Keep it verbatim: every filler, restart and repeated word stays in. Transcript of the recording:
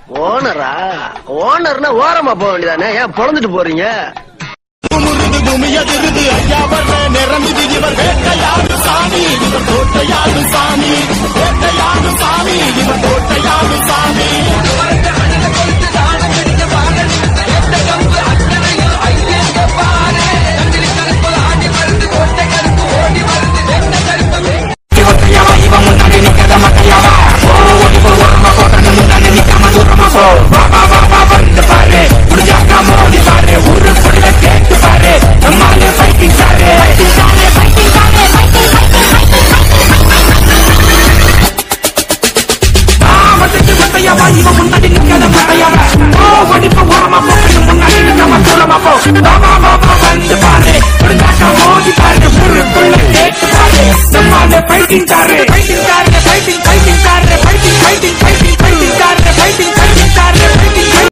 ஓனரா? ஓனர்னா ஓரமா போக வேண்டியதானே, ஏன் பொழந்துட்டு போறீங்க? சாமி இவர் கோட்டையாடு சாமி, கோட்டையாடு சாமி இவர் கோட்டையாடு சாமி. Fighting